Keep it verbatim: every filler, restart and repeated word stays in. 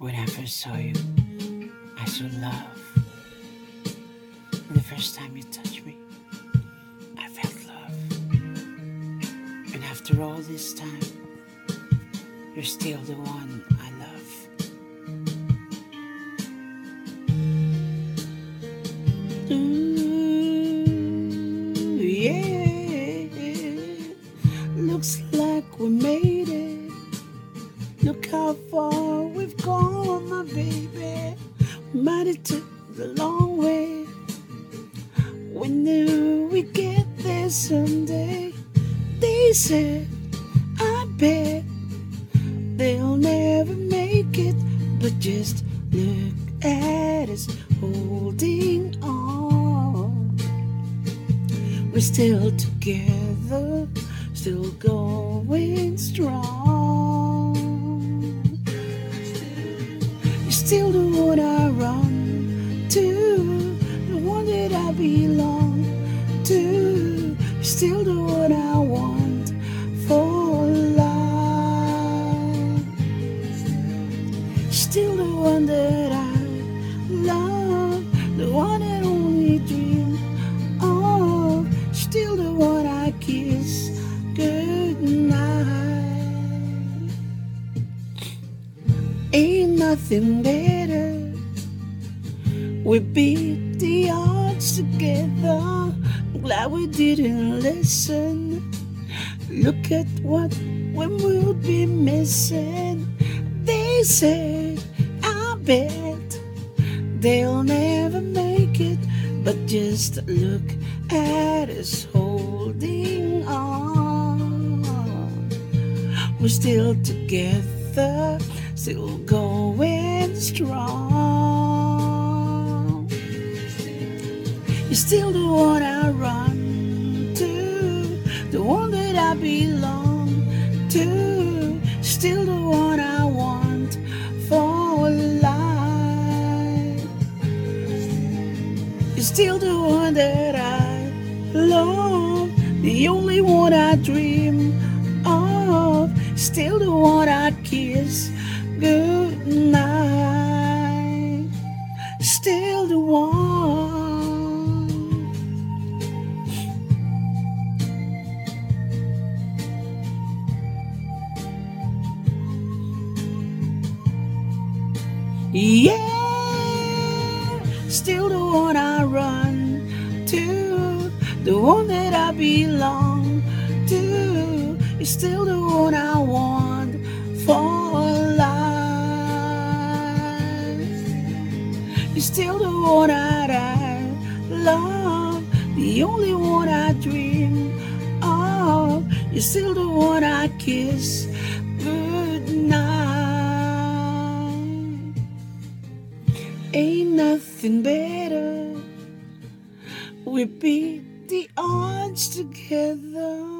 When I first saw you, I saw love. The first time you touched me, I felt love. And after all this time, you're still the one I love. Ooh, yeah. Looks like we made it. Look how far we've gone, my baby. Might it took the long way. We knew we'd get there someday. They said, I bet they'll never make it. But just look at us holding on. We're still together, still going strong. You're still the one I run to, the one that I belong to. You're still the one I want for life. Still the one that I love, the one that only dream of. Still the one I kiss goodnight. Ain't nothing better. We beat the odds together. I'm glad we didn't listen. Look at what we will be missing. They said, I bet they'll never make it. But just look at us holding on. We're still together, still going strong. You're still the one I run to, the one that I belong to. Still the one I want for life. You're still the one that I love, the only one I dream of. Still the one I kiss goodnight. Still the one. Yeah, still the one I run to, the one that I belong to. You're still the one I want for life. You're still the one that I love, the only one I dream of. You're still the one I kiss goodnight. Ain't nothing better. We beat the odds together.